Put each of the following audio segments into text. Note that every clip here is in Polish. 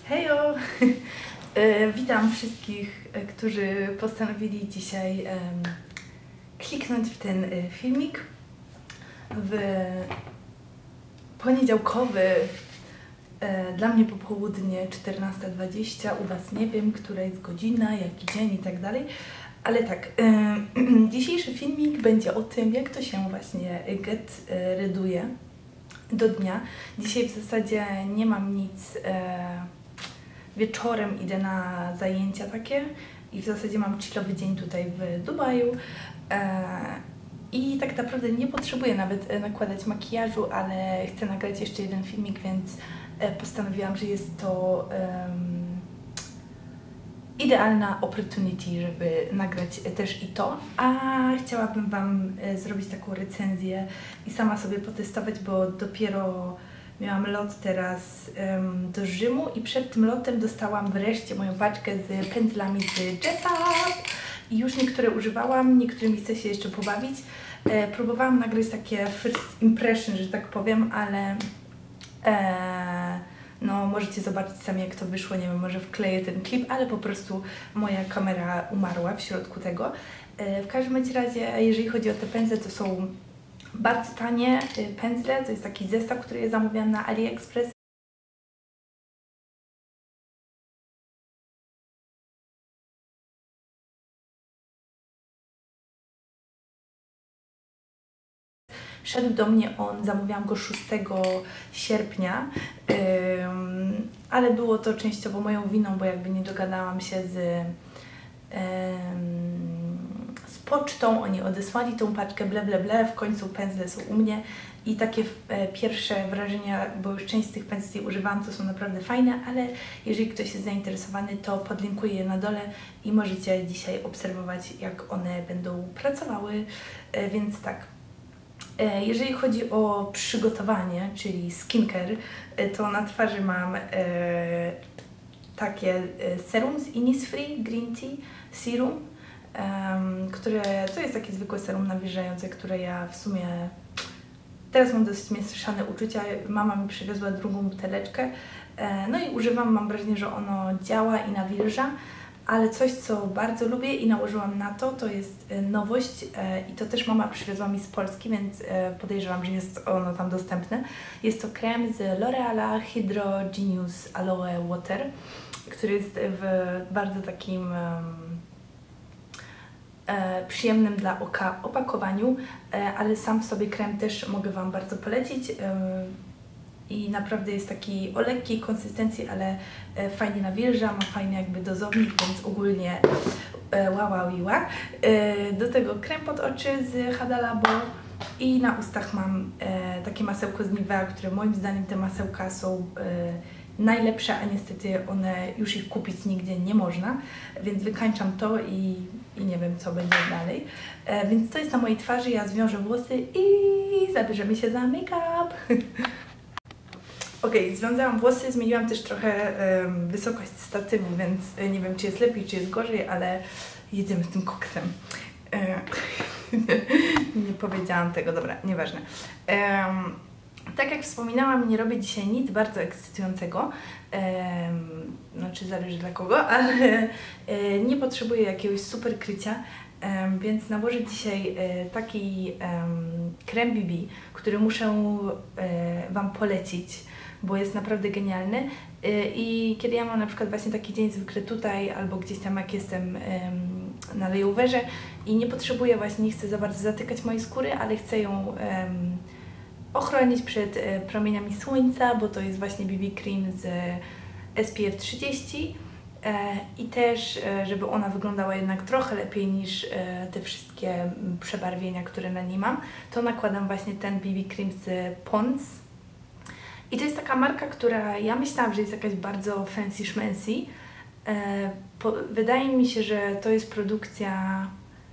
Hejo! Witam wszystkich, którzy postanowili dzisiaj kliknąć w ten filmik w poniedziałkowy dla mnie popołudnie 14:20, u Was nie wiem, która jest godzina, jaki dzień i tak dalej. Ale tak, dzisiejszy filmik będzie o tym, jak to się właśnie get readuje do dnia. Dzisiaj w zasadzie nie mam nic, wieczorem idę na zajęcia takie i w zasadzie mam chillowy dzień tutaj w Dubaju i tak naprawdę nie potrzebuję nawet nakładać makijażu, ale chcę nagrać jeszcze jeden filmik, więc postanowiłam, że jest to idealna opportunity, żeby nagrać też i to, a chciałabym Wam zrobić taką recenzję i sama sobie potestować, bo dopiero miałam lot teraz do Rzymu i przed tym lotem dostałam wreszcie moją paczkę z pędzlami z Jessup i już niektóre używałam, niektórymi chcę się jeszcze pobawić. Próbowałam nagrać takie first impression, że tak powiem, ale no możecie zobaczyć sami, jak to wyszło, nie wiem, może wkleję ten klip, ale po prostu moja kamera umarła w środku tego. W każdym razie, jeżeli chodzi o te pędzle, to są bardzo tanie pędzle, to jest taki zestaw, który ja zamówiłam na AliExpress. Szedł do mnie on, zamówiłam go 6 sierpnia, ale było to częściowo moją winą, bo jakby nie dogadałam się z pocztą, oni odesłali tą paczkę, ble, w końcu pędzle są u mnie i takie pierwsze wrażenia, bo już część z tych pędzli używałam, to są naprawdę fajne, ale jeżeli ktoś jest zainteresowany, to podlinkuję je na dole i możecie dzisiaj obserwować, jak one będą pracowały, więc tak. Jeżeli chodzi o przygotowanie, czyli skincare, to na twarzy mam takie serum z Innisfree Green Tea Serum, które to jest takie zwykłe serum nawilżające, które ja w sumie teraz mam dosyć mieszane uczucia. Mama mi przywiozła drugą buteleczkę, no i używam, mam wrażenie, że ono działa i nawilża. Ale coś, co bardzo lubię i nałożyłam na to, to jest nowość i to też mama przywiozła mi z Polski, więc podejrzewam, że jest ono tam dostępne. Jest to krem z L'Oreala Hydro Genius Aloe Water, który jest w bardzo takim przyjemnym dla oka opakowaniu, ale sam w sobie krem też mogę Wam bardzo polecić. I naprawdę jest taki o lekkiej konsystencji, ale fajnie nawilża, ma fajny jakby dozownik, więc ogólnie wow. Do tego krem pod oczy z Huda Labo i na ustach mam takie masełko z Nivea, które moim zdaniem te masełka są najlepsze, a niestety one już ich kupić nigdzie nie można, więc wykańczam to i nie wiem, co będzie dalej. Więc to jest na mojej twarzy, ja zwiążę włosy i zabierzemy się za make-up. Okej, związałam włosy, zmieniłam też trochę wysokość statywu, więc nie wiem, czy jest lepiej, czy jest gorzej, ale jedziemy z tym koksem. Nie powiedziałam tego, dobra, nieważne. Tak jak wspominałam, nie robię dzisiaj nic bardzo ekscytującego, znaczy zależy dla kogo, ale nie potrzebuję jakiegoś super krycia, więc nałożę dzisiaj taki krem BB, który muszę Wam polecić, bo jest naprawdę genialny i kiedy ja mam na przykład właśnie taki dzień zwykle tutaj albo gdzieś tam jak jestem na layoverze i nie potrzebuję właśnie, nie chcę za bardzo zatykać mojej skóry, ale chcę ją ochronić przed promieniami słońca, bo to jest właśnie BB cream z SPF 30 i też, żeby ona wyglądała jednak trochę lepiej niż te wszystkie przebarwienia, które na niej mam, to nakładam właśnie ten BB cream z Pond's. I to jest taka marka, która ja myślałam, że jest jakaś bardzo fancy schmancy. Wydaje mi się, że to jest produkcja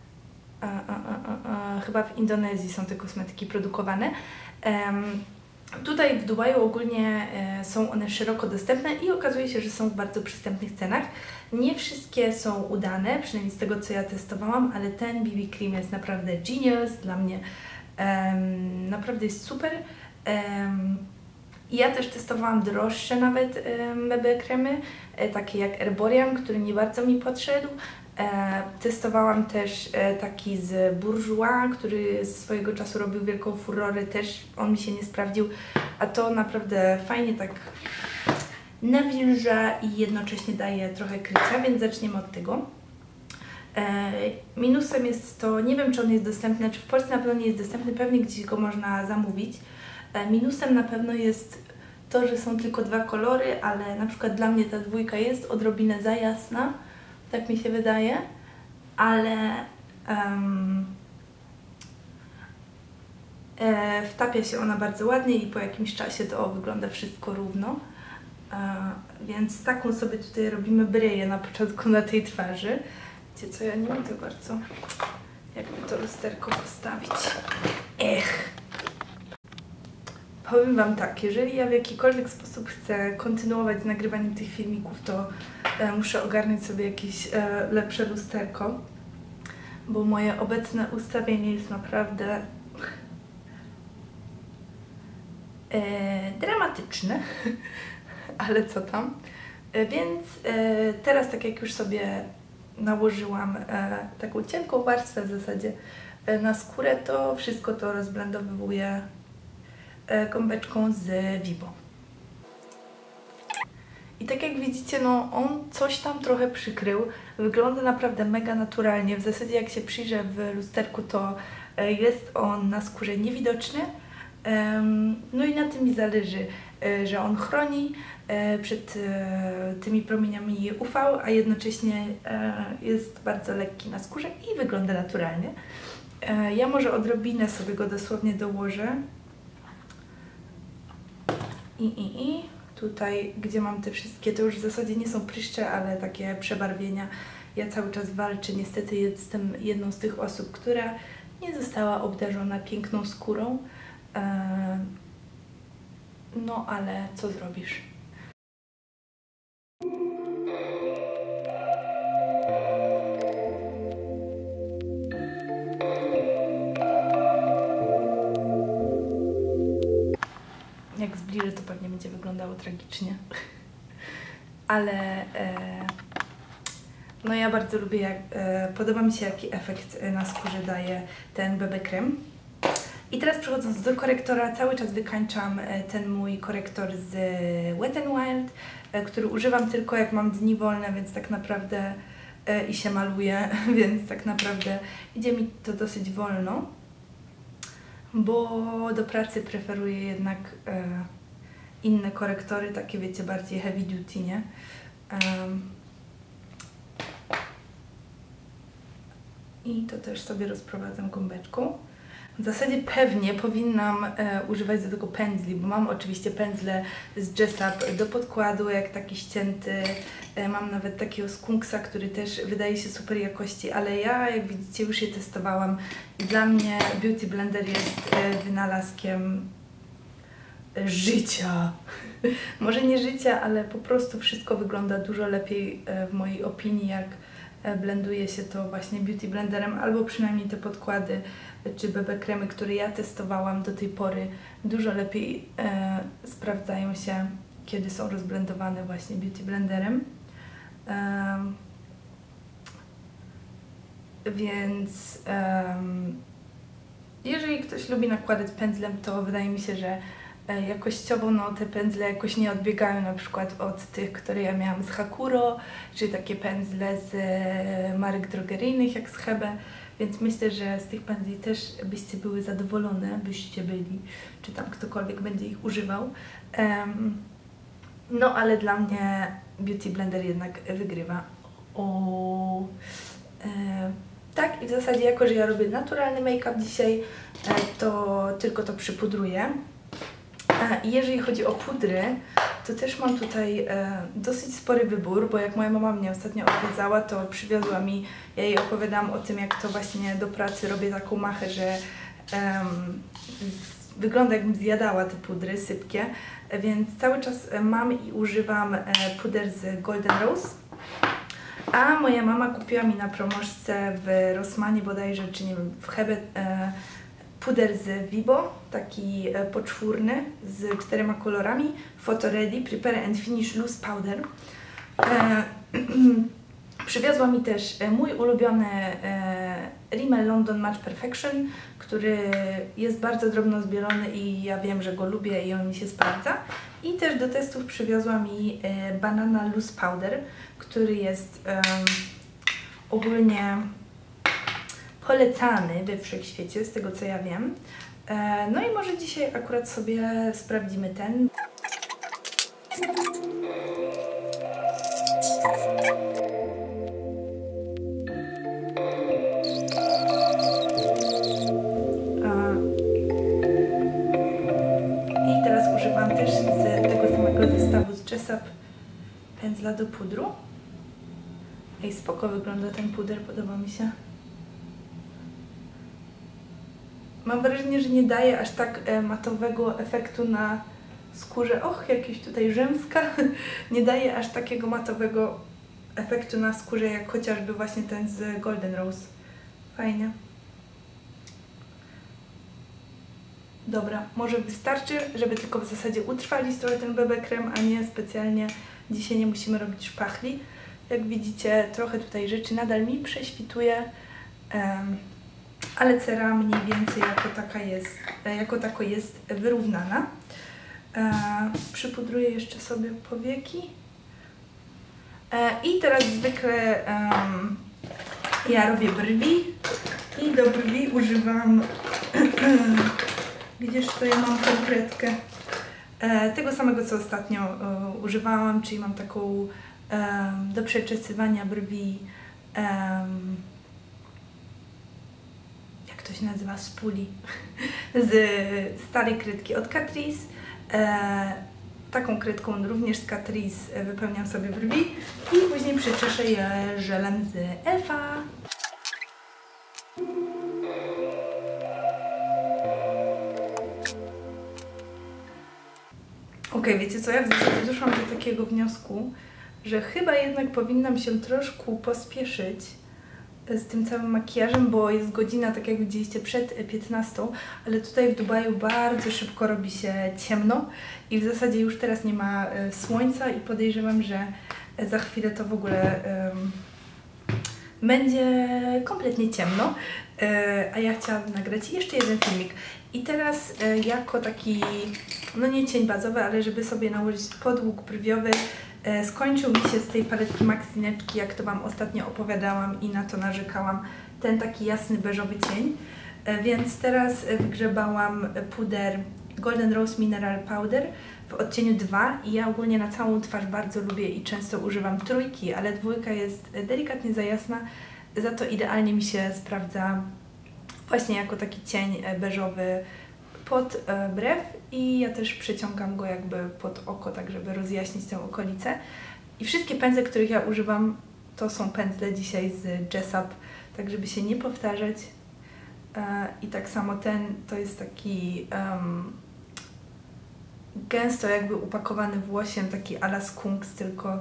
chyba w Indonezji są te kosmetyki produkowane. Tutaj w Dubaju ogólnie są one szeroko dostępne i okazuje się, że są w bardzo przystępnych cenach. Nie wszystkie są udane, przynajmniej z tego, co ja testowałam, ale ten BB cream jest naprawdę genius, dla mnie naprawdę jest super. I ja też testowałam droższe nawet BB kremy, takie jak Herborian, który nie bardzo mi podszedł. Testowałam też taki z Bourjois, który swojego czasu robił wielką furorę, też on mi się nie sprawdził, a to naprawdę fajnie tak nawilża i jednocześnie daje trochę krycia, więc zaczniemy od tego. Minusem jest to, nie wiem czy on jest dostępny, czy w Polsce na pewno nie jest dostępny, pewnie gdzieś go można zamówić. Minusem na pewno jest to, że są tylko 2 kolory, ale na przykład dla mnie ta dwójka jest odrobinę za jasna, tak mi się wydaje, ale wtapia się ona bardzo ładnie i po jakimś czasie to wygląda wszystko równo. Więc taką sobie tutaj robimy bryję na początku na tej twarzy. Wiecie co, ja nie wiem to bardzo, jakby to lusterko postawić. Powiem Wam tak, jeżeli ja w jakikolwiek sposób chcę kontynuować z nagrywaniem tych filmików, to muszę ogarnąć sobie jakieś lepsze lusterko, bo moje obecne ustawienie jest naprawdę dramatyczne, ale co tam. Więc teraz tak jak już sobie nałożyłam taką cienką warstwę w zasadzie na skórę, to wszystko to rozblendowuję gąbeczką z Vibo. I tak jak widzicie, no on coś tam trochę przykrył. Wygląda naprawdę mega naturalnie. W zasadzie jak się przyjrzę w lusterku, to jest on na skórze niewidoczny. No i na tym mi zależy, że on chroni przed tymi promieniami UV, a jednocześnie jest bardzo lekki na skórze i wygląda naturalnie. Ja może odrobinę sobie go dosłownie dołożę. I tutaj, gdzie mam te wszystkie, to już w zasadzie nie są pryszcze, ale takie przebarwienia. Ja cały czas walczę, niestety jestem jedną z tych osób, która nie została obdarzona piękną skórą. No ale co zrobisz? Jak zbliżę, to pewnie będzie wyglądało tragicznie. Ale no ja bardzo lubię, podoba mi się jaki efekt na skórze daje ten BB krem. I teraz przechodząc do korektora, cały czas wykańczam ten mój korektor z Wet n Wild, który używam tylko jak mam dni wolne, więc tak naprawdę i się maluję, więc tak naprawdę idzie mi to dosyć wolno, bo do pracy preferuję jednak inne korektory, takie wiecie, bardziej heavy duty, nie? I to też sobie rozprowadzam gąbeczką. W zasadzie pewnie powinnam używać do tego pędzli, bo mam oczywiście pędzle z Jessup do podkładu, jak taki ścięty. Mam nawet takiego skunksa, który też wydaje się super jakości, ale ja, jak widzicie, już je testowałam i dla mnie Beauty Blender jest wynalazkiem życia. Może nie życia, ale po prostu wszystko wygląda dużo lepiej w mojej opinii, jak blenduje się to właśnie Beauty Blenderem, albo przynajmniej te podkłady czy BB kremy, które ja testowałam do tej pory, dużo lepiej sprawdzają się, kiedy są rozblendowane właśnie Beauty Blenderem. Więc jeżeli ktoś lubi nakładać pędzlem, to wydaje mi się, że jakościowo no, te pędzle jakoś nie odbiegają na przykład od tych, które ja miałam z Hakuro, czy takie pędzle z marek drogeryjnych jak z Hebe, więc myślę, że z tych pędzli też byście były zadowolone, byście byli, czy tam ktokolwiek będzie ich używał. No ale dla mnie Beauty Blender jednak wygrywa. Tak, i w zasadzie jako, że ja robię naturalny make-up dzisiaj, to tylko to przypudruję. I jeżeli chodzi o pudry, to też mam tutaj dosyć spory wybór, bo jak moja mama mnie ostatnio odwiedzała, to przywiozła mi, ja jej opowiadałam o tym, jak to właśnie do pracy robię taką machę, że wygląda jakbym zjadała te pudry sypkie, więc cały czas mam i używam puder z Golden Rose. A moja mama kupiła mi na promoszce w Rossmanie bodajże, czy nie wiem, w Hebe puder z Vibo, taki poczwórny z 4 kolorami, Photo Ready Prepare and Finish Loose Powder. Przywiozła mi też mój ulubiony Rimmel London Match Perfection, który jest bardzo drobno zbielony i ja wiem, że go lubię i on mi się sprawdza. I też do testów przywiozła mi Banana Loose Powder, który jest ogólnie polecany we wszechświecie, z tego co ja wiem. No i może dzisiaj akurat sobie sprawdzimy ten. I teraz używam też z tego samego zestawu z Jessup pędzla do pudru. Ej, spoko wygląda ten puder, podoba mi się. Mam wrażenie, że nie daje aż tak matowego efektu na skórze. Och, jakieś tutaj rzęska. Nie daje aż takiego matowego efektu na skórze, jak chociażby właśnie ten z Golden Rose. Fajnie. Dobra, może wystarczy, żeby tylko w zasadzie utrwalić trochę ten BB krem, a nie specjalnie dzisiaj nie musimy robić szpachli. Jak widzicie, trochę tutaj rzeczy nadal mi prześwituje, ale cera mniej więcej jako tako jest wyrównana. Przypudruję jeszcze sobie powieki. I teraz zwykle ja robię brwi i do brwi używam gdzież to ja mam konkretkę tego samego co ostatnio używałam, czyli mam taką do przeczesywania brwi jak to się nazywa? Spuli z starej kredki od Catrice. Taką kredką również z Catrice wypełniam sobie brwi i później przeczeszę je żelem z Elfa. Okej, wiecie co, ja w zasadzie doszłam do takiego wniosku, że chyba jednak powinnam się troszkę pospieszyć z tym całym makijażem, bo jest godzina, tak jak widzieliście, przed 15, ale tutaj w Dubaju bardzo szybko robi się ciemno i w zasadzie już teraz nie ma słońca i podejrzewam, że za chwilę to w ogóle będzie kompletnie ciemno, a ja chciałabym nagrać jeszcze jeden filmik. I teraz jako taki, no nie cień bazowy, ale żeby sobie nałożyć podłóg brwiowy, skończył mi się z tej paletki Maxineczki, jak to Wam ostatnio opowiadałam i na to narzekałam, ten taki jasny beżowy cień. Więc teraz wygrzebałam puder Golden Rose Mineral Powder w odcieniu 2 i ja ogólnie na całą twarz bardzo lubię i często używam trójki, ale dwójka jest delikatnie za jasna, za to idealnie mi się sprawdza właśnie jako taki cień beżowy pod brew i ja też przeciągam go jakby pod oko, tak żeby rozjaśnić tę okolicę. I wszystkie pędzle, których ja używam, to są pędzle dzisiaj z Jessup, tak żeby się nie powtarzać. I tak samo ten to jest taki gęsto jakby upakowany włosiem, taki a la skunks, tylko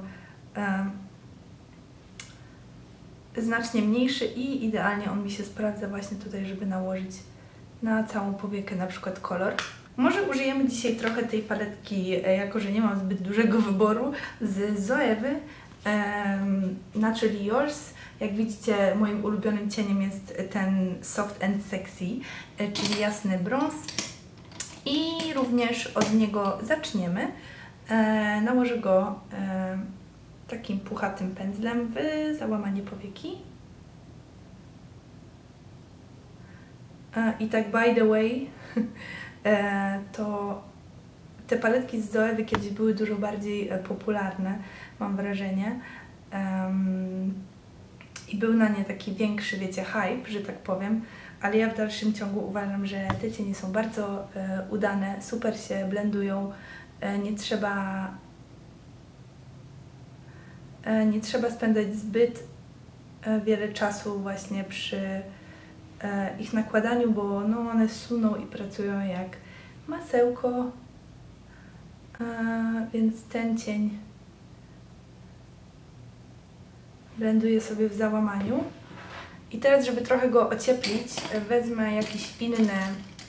znacznie mniejszy i idealnie on mi się sprawdza właśnie tutaj, żeby nałożyć na całą powiekę na przykład kolor. Może użyjemy dzisiaj trochę tej paletki, jako że nie mam zbyt dużego wyboru, z Zoewy Naturally Yours. Jak widzicie, moim ulubionym cieniem jest ten Soft and Sexy, czyli jasny brąz. I również od niego zaczniemy. Nałożę go takim puchatym pędzlem w załamanie powieki. I tak by the way, to te paletki z Zoewy kiedyś były dużo bardziej popularne, mam wrażenie. I był na nie taki większy, wiecie, hype, że tak powiem, ale ja w dalszym ciągu uważam, że te cienie są bardzo udane, super się blendują, nie trzeba spędzać zbyt wiele czasu właśnie przy ich nakładaniu, bo no, one suną i pracują jak masełko, więc ten cień blenduję sobie w załamaniu. I teraz, żeby trochę go ocieplić, wezmę jakiś inny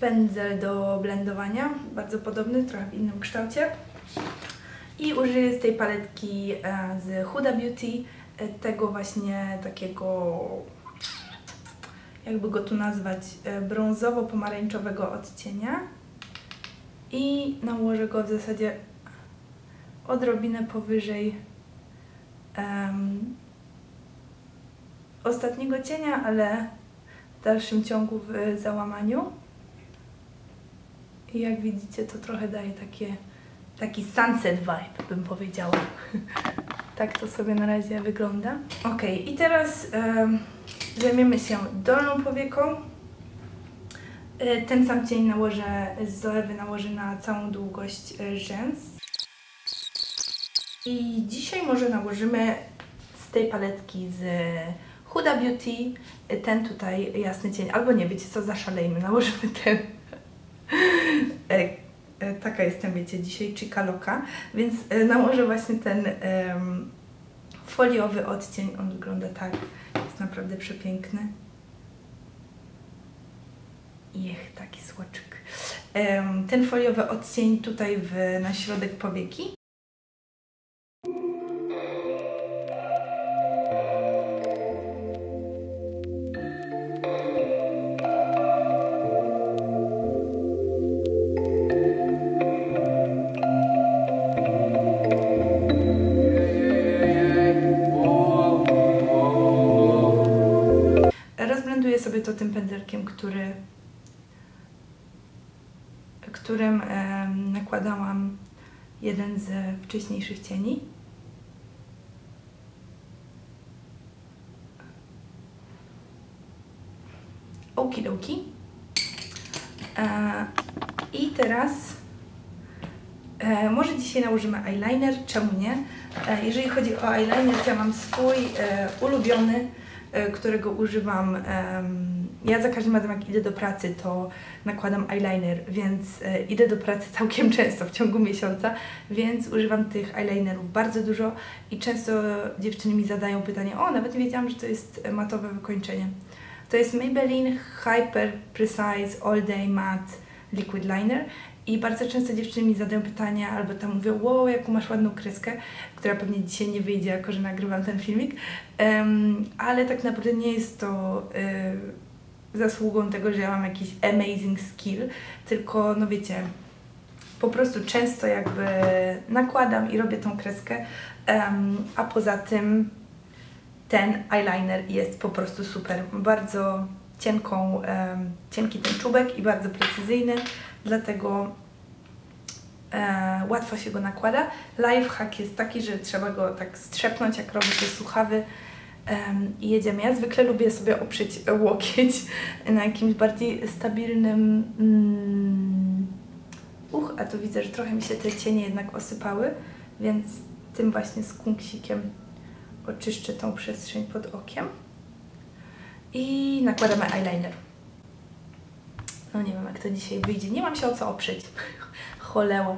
pędzel do blendowania, bardzo podobny, trochę w innym kształcie. I użyję z tej paletki z Huda Beauty tego właśnie takiego, jakby go tu nazwać, brązowo-pomarańczowego odcienia. I nałożę go w zasadzie odrobinę powyżej ostatniego cienia, ale w dalszym ciągu w załamaniu. I jak widzicie, to trochę daje taki sunset vibe, bym powiedziała. Tak to sobie na razie wygląda. Ok, i teraz zajmiemy się dolną powieką. Ten sam cień nałożę z Zoewy, nałożę na całą długość rzęs. I dzisiaj może nałożymy z tej paletki z Huda Beauty ten tutaj jasny cień. Albo nie, wiecie co, zaszalejmy, nałożymy ten. Taka jestem, wiecie, dzisiaj chica loca, więc nałożę właśnie ten foliowy odcień. On wygląda tak, jest naprawdę przepiękny. Jech, taki słoczyk. Ten foliowy odcień tutaj na środek powieki. Rozblenduję sobie to tym pędzelkiem, którym nakładałam jeden z wcześniejszych cieni. Okidoki. I teraz może dzisiaj nałożymy eyeliner, czemu nie? Jeżeli chodzi o eyeliner, to ja mam swój ulubiony, którego używam. Ja za każdym razem, jak idę do pracy, to nakładam eyeliner, więc idę do pracy całkiem często w ciągu miesiąca, więc używam tych eyelinerów bardzo dużo i często dziewczyny mi zadają pytanie: o, nawet nie wiedziałam, że to jest matowe wykończenie. To jest Maybelline Hyper Precise All Day Matte Liquid Liner i bardzo często dziewczyny mi zadają pytania albo tam mówią: wow, jaką masz ładną kreskę, która pewnie dzisiaj nie wyjdzie, jako że nagrywam ten filmik, ale tak naprawdę nie jest to zasługą tego, że ja mam jakiś amazing skill, tylko no wiecie, po prostu często jakby nakładam i robię tą kreskę, a poza tym ten eyeliner jest po prostu super. Bardzo cienki ten czubek i bardzo precyzyjny, dlatego łatwo się go nakłada. Lifehack jest taki, że trzeba go tak strzepnąć, jak robię te słuchawy, i jedziemy. Ja zwykle lubię sobie oprzeć łokieć na jakimś bardziej stabilnym... a tu widzę, że trochę mi się te cienie jednak osypały, więc tym właśnie skunksikiem oczyszczę tą przestrzeń pod okiem. I nakładamy eyeliner. No nie wiem, jak to dzisiaj wyjdzie. Nie mam się o co oprzeć. Choleło.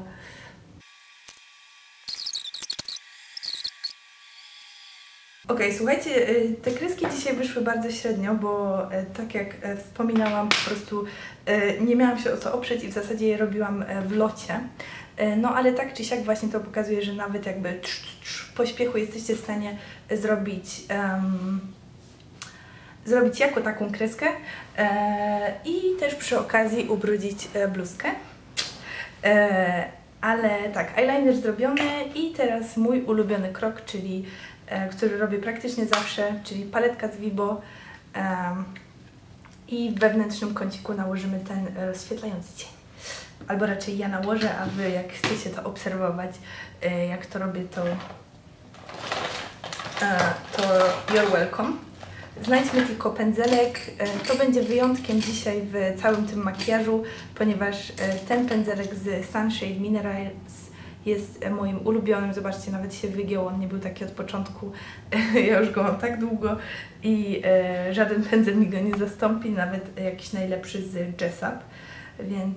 Ok, słuchajcie, te kreski dzisiaj wyszły bardzo średnio, bo tak jak wspominałam, po prostu nie miałam się o co oprzeć i w zasadzie je robiłam w locie. No ale tak czy siak właśnie to pokazuje, że nawet jakby w pośpiechu jesteście w stanie zrobić jako taką kreskę i też przy okazji ubrudzić bluzkę. Ale tak, eyeliner zrobiony i teraz mój ulubiony krok, czyli który robię praktycznie zawsze, czyli paletka z Vibo i w wewnętrznym kąciku nałożymy ten rozświetlający cień. Albo raczej ja nałożę, a Wy jak chcecie to obserwować, jak to robię, to you're welcome. Znajdźmy tylko pędzelek. To będzie wyjątkiem dzisiaj w całym tym makijażu, ponieważ ten pędzelek z Sunshade Minerals jest moim ulubionym. Zobaczcie, nawet się wygiął, on nie był taki od początku. Ja już go mam tak długo i żaden pędzel mi go nie zastąpi, nawet jakiś najlepszy z Jessup. Więc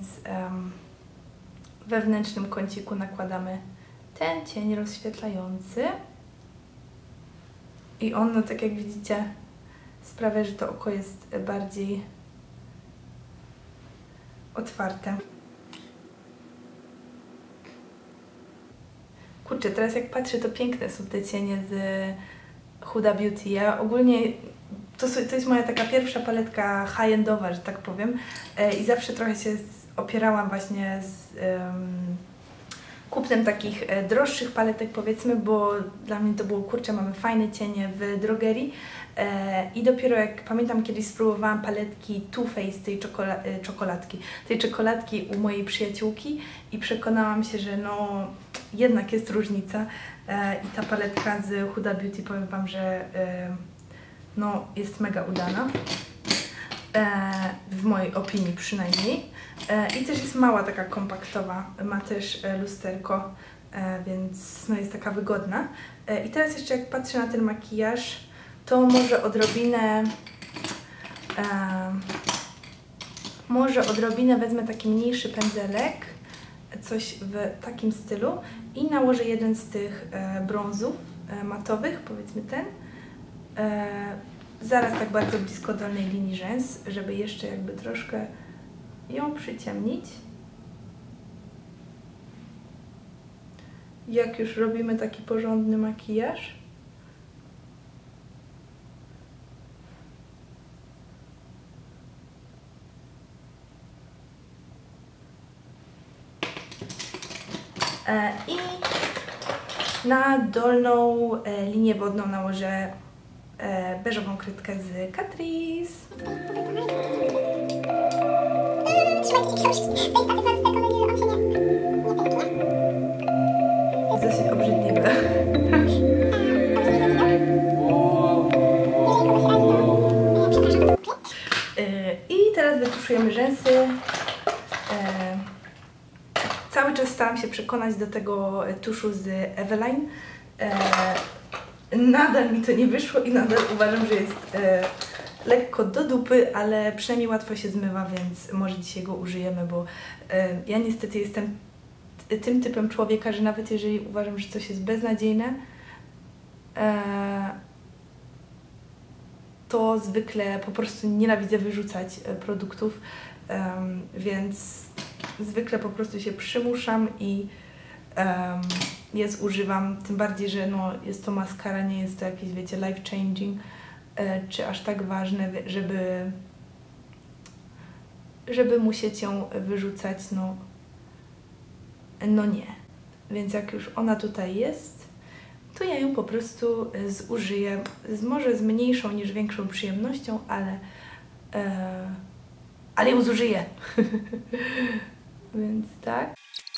w wewnętrznym kąciku nakładamy ten cień rozświetlający. I on, no tak jak widzicie, sprawia, że to oko jest bardziej otwarte. Kurczę, teraz jak patrzę, to piękne są te cienie z Huda Beauty. Ja ogólnie, to jest moja taka pierwsza paletka high-endowa, że tak powiem. I zawsze trochę się opierałam właśnie z kupnem takich droższych paletek, powiedzmy, bo dla mnie to było, kurczę, mamy fajne cienie w drogerii. I dopiero jak pamiętam, kiedyś spróbowałam paletki Too Faced, tej czekoladki u mojej przyjaciółki i przekonałam się, że no jednak jest różnica. I ta paletka z Huda Beauty, powiem Wam, że no jest mega udana. W mojej opinii przynajmniej. I też jest mała, taka kompaktowa, ma też lusterko, więc no jest taka wygodna. I teraz jeszcze jak patrzę na ten makijaż, to może odrobinę wezmę taki mniejszy pędzelek, coś w takim stylu i nałożę jeden z tych brązów matowych, powiedzmy ten. Zaraz tak bardzo blisko dolnej linii rzęs, żeby jeszcze jakby troszkę ją przyciemnić. Jak już robimy taki porządny makijaż. I na dolną linię wodną nałożę beżową kredkę z Catrice. Dosyć obrzydliwe. I teraz wytuszujemy rzęsy. Cały czas staram się przekonać do tego tuszu z Eveline. Nadal mi to nie wyszło i nadal uważam, że jest lekko do dupy, ale przynajmniej łatwo się zmywa, więc może dzisiaj go użyjemy, bo ja niestety jestem tym typem człowieka, że nawet jeżeli uważam, że coś jest beznadziejne, to zwykle po prostu nienawidzę wyrzucać produktów, więc zwykle po prostu się przymuszam i je zużywam, tym bardziej, że no, jest to maskara, nie jest to jakieś, wiecie, life changing, czy aż tak ważne, żeby musieć ją wyrzucać, no nie. Więc jak już ona tutaj jest, to ja ją po prostu zużyję, może z mniejszą niż większą przyjemnością, ale ją zużyję. Więc tak.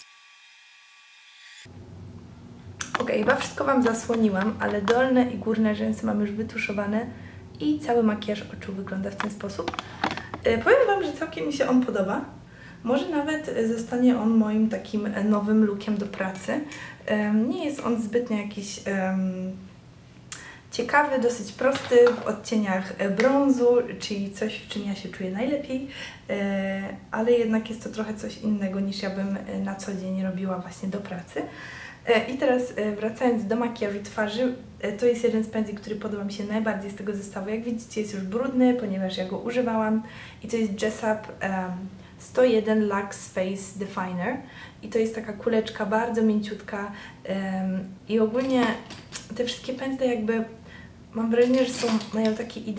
Ok, chyba wszystko Wam zasłoniłam, ale dolne i górne rzęsy mam już wytuszowane i cały makijaż oczu wygląda w ten sposób. Powiem Wam, że całkiem mi się on podoba. Może nawet zostanie on moim takim nowym lookiem do pracy. Nie jest on zbytnio jakiś ciekawy, dosyć prosty, w odcieniach brązu, czyli coś, w czym ja się czuję najlepiej, ale jednak jest to trochę coś innego niż ja bym na co dzień robiła właśnie do pracy. I teraz wracając do makijażu twarzy, to jest jeden z pędzli, który podoba mi się najbardziej z tego zestawu. Jak widzicie, jest już brudny, ponieważ ja go używałam i to jest Jessup 101 Luxe Face Definer i to jest taka kuleczka bardzo mięciutka i ogólnie te wszystkie pędzle jakby mam wrażenie, że mają taki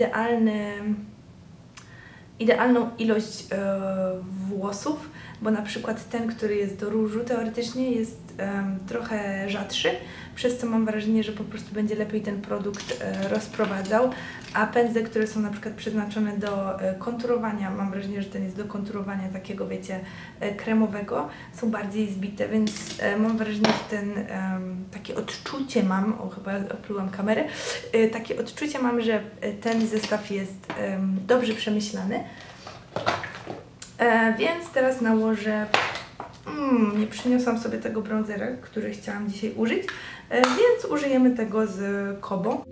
idealną ilość włosów, bo na przykład ten, który jest do różu, teoretycznie jest trochę rzadszy, przez co mam wrażenie, że po prostu będzie lepiej ten produkt rozprowadzał, a pędzle, które są na przykład przeznaczone do konturowania, mam wrażenie, że ten jest do konturowania takiego, wiecie, kremowego, są bardziej zbite, więc mam wrażenie, że takie odczucie mam, chyba oplułam kamerę, takie odczucie mam, że ten zestaw jest dobrze przemyślany. Więc teraz nałożę, nie przyniosłam sobie tego bronzera, który chciałam dzisiaj użyć, więc użyjemy tego z Kobo.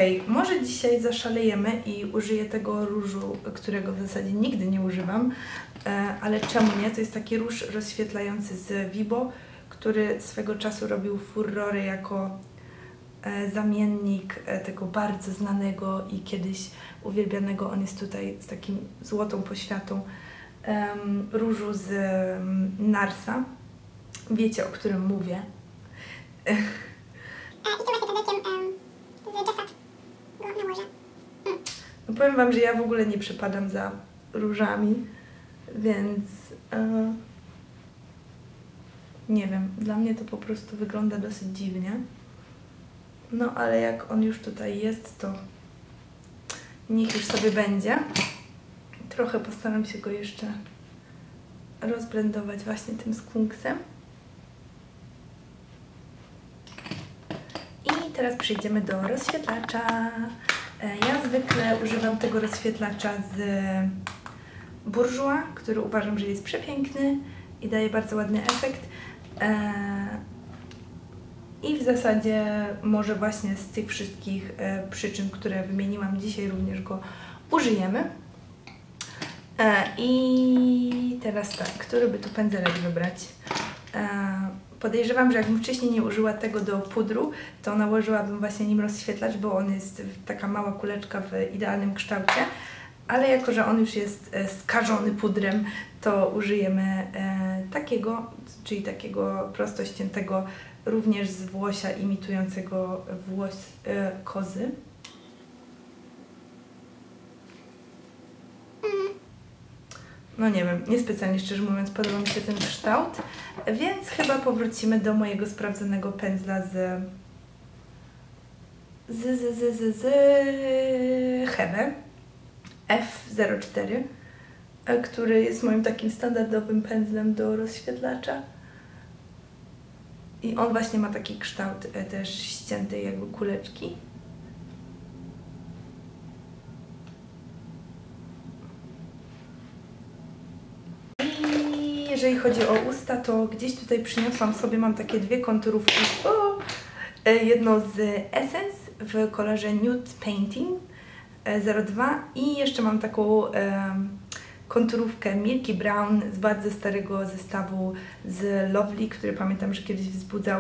Okej, może dzisiaj zaszalejemy i użyję tego różu, którego w zasadzie nigdy nie używam, ale czemu nie? To jest taki róż rozświetlający z Vibo, który swego czasu robił furorę jako zamiennik tego bardzo znanego i kiedyś uwielbianego, on jest tutaj z takim złotą poświatą, różu z Narsa. Wiecie, o którym mówię. I tu właśnie kadełkiem z Jessa go nałożę. No powiem Wam, że ja w ogóle nie przepadam za różami, więc nie wiem, dla mnie to po prostu wygląda dosyć dziwnie. No ale jak on już tutaj jest, to niech już sobie będzie. Trochę postaram się go jeszcze rozblendować właśnie tym skunksem. I teraz przejdziemy do rozświetlacza. Ja zwykle używam tego rozświetlacza z Bourjois, który uważam, że jest przepiękny i daje bardzo ładny efekt. I w zasadzie może właśnie z tych wszystkich przyczyn, które wymieniłam dzisiaj, również go użyjemy. I teraz tak, który by tu pędzelek wybrać? Podejrzewam, że jakbym wcześniej nie użyła tego do pudru, to nałożyłabym właśnie nim rozświetlacz, bo on jest taka mała kuleczka w idealnym kształcie. Ale jako, że on już jest skażony pudrem, to użyjemy takiego, czyli takiego prosto ściętego, również z włosia imitującego włos kozy. No nie wiem, niespecjalnie szczerze mówiąc podoba mi się ten kształt, więc chyba powrócimy do mojego sprawdzonego pędzla z Hebe F04, który jest moim takim standardowym pędzlem do rozświetlacza. I on właśnie ma taki kształt też ściętej jakby kuleczki. I jeżeli chodzi o usta, to gdzieś tutaj przyniosłam sobie, mam takie dwie konturówki. Jedną z Essence w kolorze Nude Painting 02 i jeszcze mam taką konturówkę Milky Brown z bardzo starego zestawu z Lovely, który pamiętam, że kiedyś wzbudzał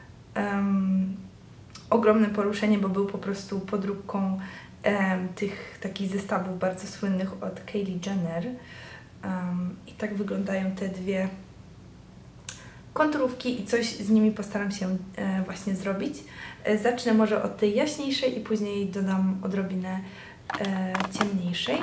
ogromne poruszenie, bo był po prostu podróbką tych takich zestawów bardzo słynnych od Kylie Jenner. I tak wyglądają te dwie konturówki i coś z nimi postaram się właśnie zrobić. Zacznę może od tej jaśniejszej i później dodam odrobinę ciemniejszej.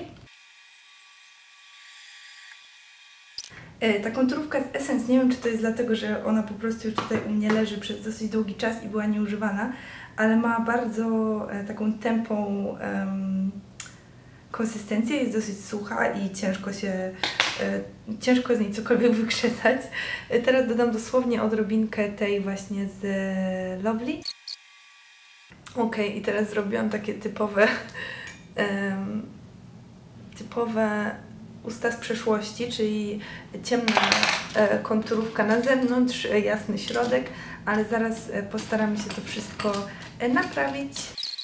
Ta konturówka z Essence, nie wiem, czy to jest dlatego, że ona po prostu już tutaj u mnie leży przez dosyć długi czas i była nieużywana, ale ma bardzo taką tępą konsystencję, jest dosyć sucha i ciężko z niej cokolwiek wykrzesać. Teraz dodam dosłownie odrobinkę tej właśnie z Lovely. Ok, i teraz zrobiłam takie typowe usta z przeszłości, czyli ciemna konturówka na zewnątrz, jasny środek, ale zaraz postaramy się to wszystko naprawić.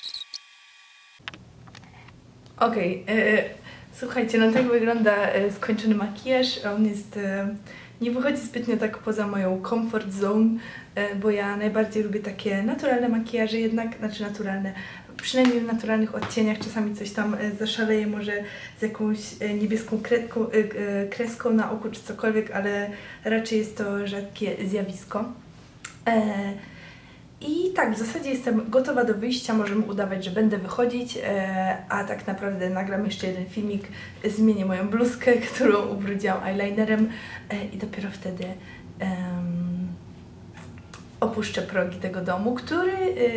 Okej, słuchajcie, no tak wygląda skończony makijaż. On jest, nie wychodzi zbytnio tak poza moją comfort zone, bo ja najbardziej lubię takie naturalne makijaże, jednak, znaczy naturalne, przynajmniej w naturalnych odcieniach, czasami coś tam zaszaleję może z jakąś niebieską kreską na oku czy cokolwiek, ale raczej jest to rzadkie zjawisko. I tak, w zasadzie jestem gotowa do wyjścia, możemy udawać, że będę wychodzić, a tak naprawdę nagram jeszcze jeden filmik, zmienię moją bluzkę, którą ubrudziłam eyelinerem i dopiero wtedy opuszczę progi tego domu, który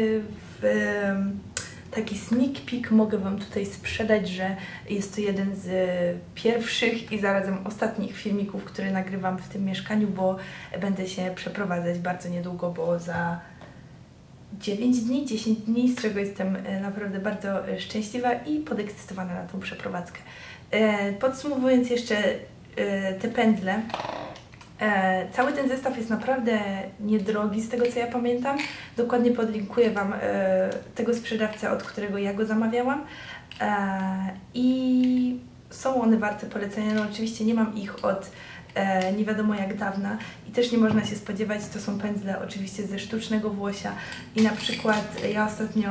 taki sneak peek mogę Wam tutaj sprzedać, że jest to jeden z pierwszych i zarazem ostatnich filmików, które nagrywam w tym mieszkaniu, bo będę się przeprowadzać bardzo niedługo, bo za 9 dni, 10 dni, z czego jestem naprawdę bardzo szczęśliwa i podekscytowana na tą przeprowadzkę. Podsumowując jeszcze te pędzle, Cały ten zestaw jest naprawdę niedrogi, z tego co ja pamiętam. Dokładnie podlinkuję Wam tego sprzedawcę, od którego ja go zamawiałam. I są one warte polecenia. No oczywiście nie mam ich od nie wiadomo jak dawna i też nie można się spodziewać, to są pędzle oczywiście ze sztucznego włosia i na przykład ja ostatnio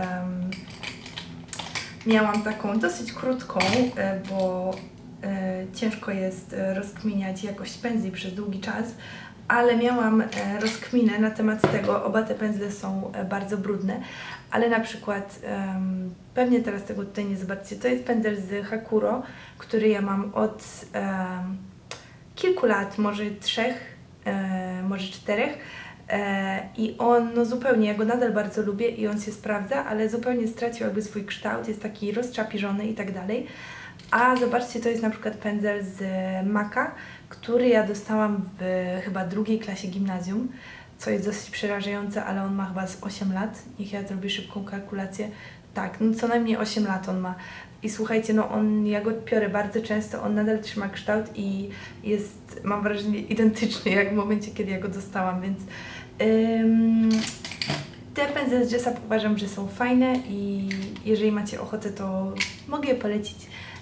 miałam taką dosyć krótką, bo ciężko jest rozkminiać jakość pędzli przez długi czas, ale miałam rozkminę na temat tego, oba te pędzle są bardzo brudne, ale na przykład, pewnie teraz tego tutaj nie zobaczycie, to jest pędzel z Hakuro, który ja mam od kilku lat, może 3, może 4 i on no zupełnie, ja go nadal bardzo lubię i on się sprawdza, ale zupełnie stracił jakby swój kształt, jest taki rozczapiżony i tak dalej. A zobaczcie, to jest na przykład pędzel z Maka, który ja dostałam w chyba 2. klasie gimnazjum, co jest dosyć przerażające, ale on ma chyba z 8 lat. Niech ja zrobię szybką kalkulację. Tak, no co najmniej 8 lat on ma. I słuchajcie, no ja go piorę bardzo często, on nadal trzyma kształt i jest, mam wrażenie, identyczny jak w momencie, kiedy ja go dostałam, więc te pędzle z Jessup uważam, że są fajne i jeżeli macie ochotę, to mogę je polecić.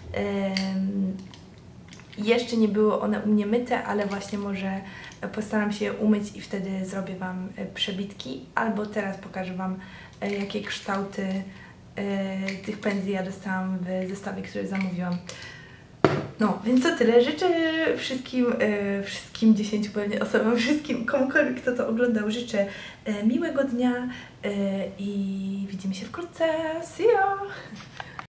Jeszcze nie były one u mnie myte, ale właśnie może postaram się je umyć i wtedy zrobię Wam przebitki, albo teraz pokażę Wam, jakie kształty tych pędzli ja dostałam w zestawie, który zamówiłam. No, więc to tyle. Życzę wszystkim 10 pewnie osobom, wszystkim komukolwiek, kto to oglądał, życzę miłego dnia i widzimy się wkrótce. See ya!